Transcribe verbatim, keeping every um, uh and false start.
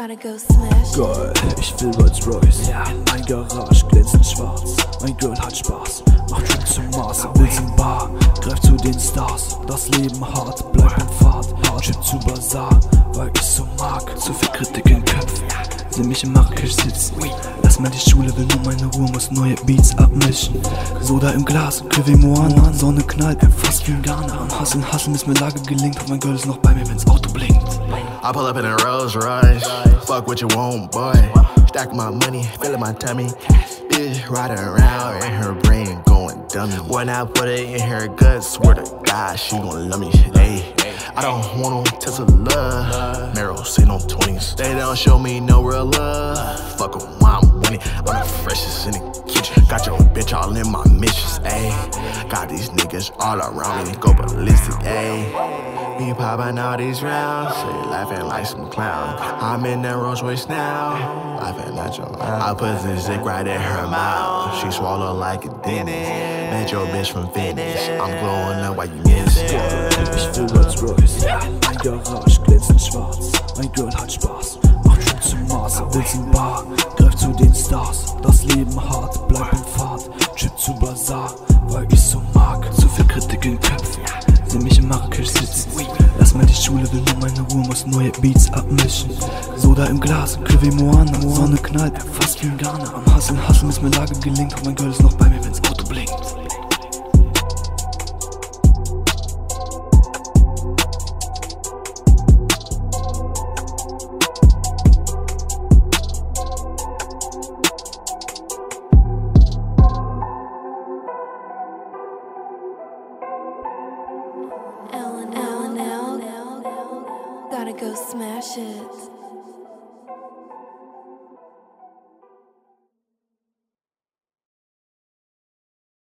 Gotta go smash. Geil, ich will Rolls Royce. Ja. In mein Garage glänzend schwarz. Mein Girl hat Spaß, macht Trip zum Mars. Will zum Bar, greift zu den Stars. Das Leben hart, bleibt im Pfad. Chip zu Bazar, weil ich so mag. Zu viel Kritik in Köpfen, seh mich in Marrakesch sitzen. Lass mal die Schule, will nur meine Ruhe, muss neue Beats abmischen. Soda im Glas, Cuvée Moana. Sonne knallt, fast wie ein Ghana. Am Hasseln, Hasseln, bis mir Lage gelingt. Und mein Girl ist noch bei mir, wenn's Auto blinkt. I pull up in a Rolls Royce, fuck what you want, boy. Stack my money, filling my tummy. Bitch riding around in her brain going dummy. When I put it in her guts, swear to God, she gon' love me. Ayy, I don't want no test of love. Meryl, say no twenties. They don't show me no real love. Fuck 'em while I'm winning. I'm the freshest in the kitchen. Got your bitch all in my missions. Ayy, got these niggas all around me. Go ballistic. Ayy. Me popping all these rounds, she laughing like some clown. I'm in that Rolls Royce now, laughing at your mouth. I put this dick right in her mouth, she swallow like a dentist. Met your bitch from fitness, I'm glowing up while you miss it. Ich will Rolls Royce, in mein Garage glänzend schwarz. Mein Girl hat Spaß, macht Trip zum Mars. Will zum Bar, greift zu den Stars. Das Leben hart, bleibt im Pfad. Chip zu Bazar, weil ich so mag. Zu viel Kritik in Köpfen, seh mich in Marrakesch sitzen. Lass mal die Schule, will nur meine Ruhe, muss neue Beats abmischen. Soda im Glas, Cuvée Moana. Sonne knallt, fast wie ein Ghana. Am Hasseln, Hasseln, bis mir Lage gelingt. Und mein Girl ist noch bei mir, wenn's Auto blinkt. L and L, gotta go smash it.